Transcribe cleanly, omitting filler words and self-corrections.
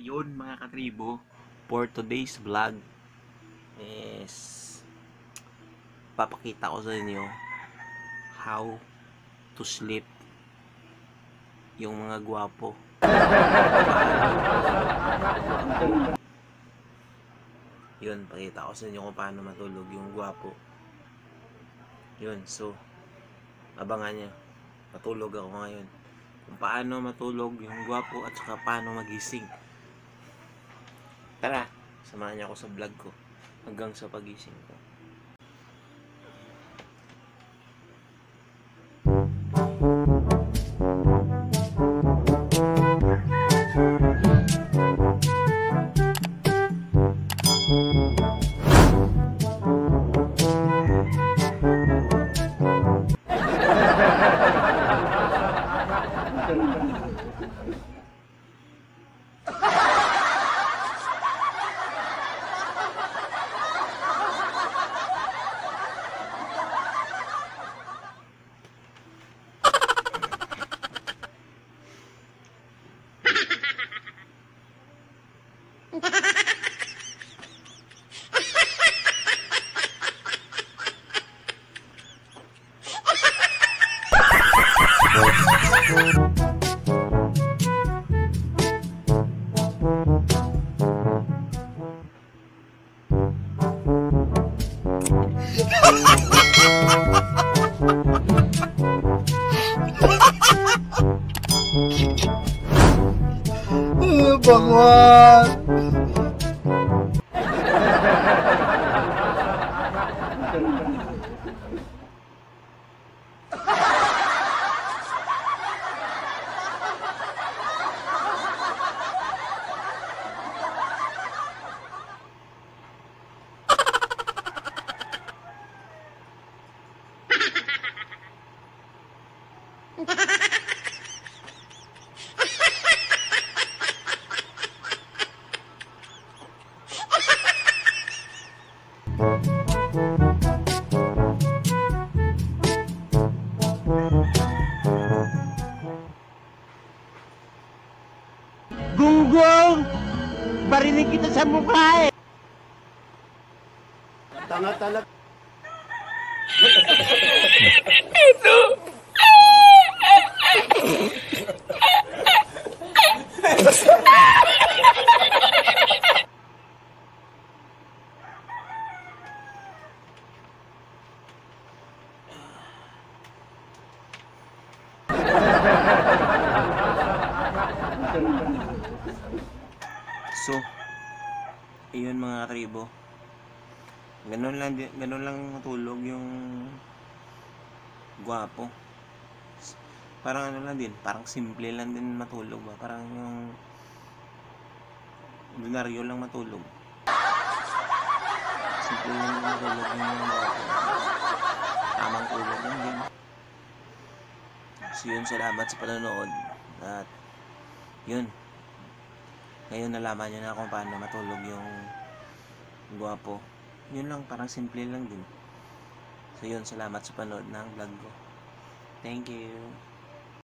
Ayun mga katribo, for today's vlog is papakita ko sa inyo how to sleep yung mga gwapo. Yun, pakita ko sa inyo kung paano matulog yung gwapo. Yun, so abangan nyo, matulog ako ngayon. Kung paano matulog yung gwapo at saka paano magising. Tara, samahan niyo ako sa vlog ko hanggang sa pagising ko. Bangon! Gunggong! Barinig kita sa mukha eh! Tanga talaga. So, ayun mga katribo. Ganun lang matulog yung gwapo. Parang ano lang din, parang simple lang din matulog ba? Parang yung ordinaryo lang matulog. Simple lang matulog yung gwapo. Tamang tulog lang din. So yun, salamat sa panonood. At yun, ngayon nalaman nyo na kung paano matulog yung gwapo. Yun lang, parang simple lang din. So yun, salamat sa panood ng vlog ko. Thank you.